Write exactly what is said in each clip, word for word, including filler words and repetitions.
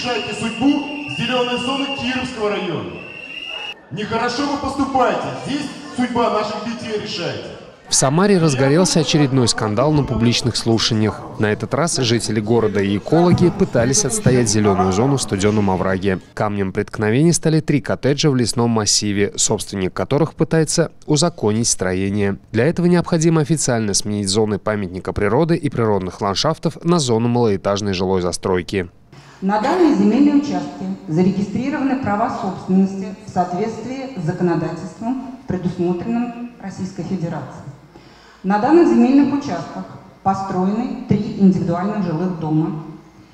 решаете судьбу зеленой зоны Кировского района. Нехорошо вы поступаете. Здесь судьба наших детей решается. В Самаре разгорелся очередной скандал на публичных слушаниях. На этот раз жители города и экологи пытались отстоять зеленую зону в Студенном овраге. Камнем преткновения стали три коттеджа в лесном массиве, собственник которых пытается узаконить строение. Для этого необходимо официально сменить зоны памятника природы и природных ландшафтов на зону малоэтажной жилой застройки. На данные земельные участки зарегистрированы права собственности в соответствии с законодательством, предусмотренным Российской Федерацией. На данных земельных участках построены три индивидуальных жилых дома.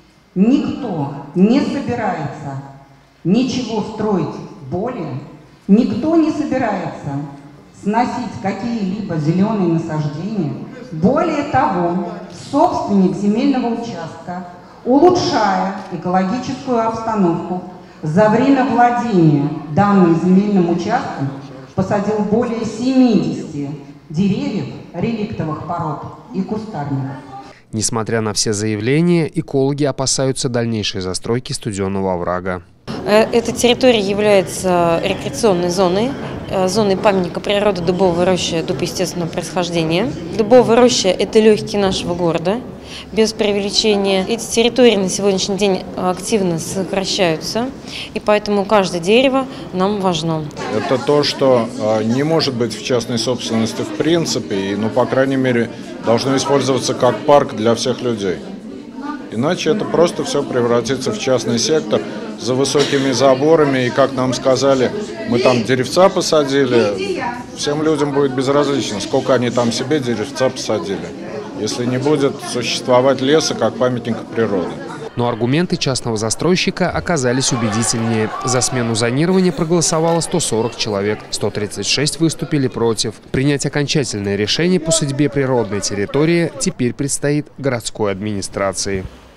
Никто не собирается ничего строить более, никто не собирается сносить какие-либо зеленые насаждения. Более того, собственник земельного участка, улучшая экологическую обстановку, за время владения данным земельным участком посадил более семидесяти деревьев реликтовых пород и кустарников. Несмотря на все заявления, экологи опасаются дальнейшей застройки Студенного оврага. Эта территория является рекреационной зоной, зоной памятника природы дубовой рощи, дуб естественного происхождения. Дубовая роща – это легкие нашего города, без преувеличения. Эти территории на сегодняшний день активно сокращаются, и поэтому каждое дерево нам важно. Это то, что не может быть в частной собственности в принципе, и, ну, по крайней мере, должно использоваться как парк для всех людей. Иначе это просто все превратится в частный сектор за высокими заборами. И, как нам сказали, мы там деревца посадили. Всем людям будет безразлично, сколько они там себе деревца посадили, если не будет существовать леса как памятника природы. Но аргументы частного застройщика оказались убедительнее. За смену зонирования проголосовало сто сорок человек, сто тридцать шесть выступили против. Принять окончательное решение по судьбе природной территории теперь предстоит городской администрации.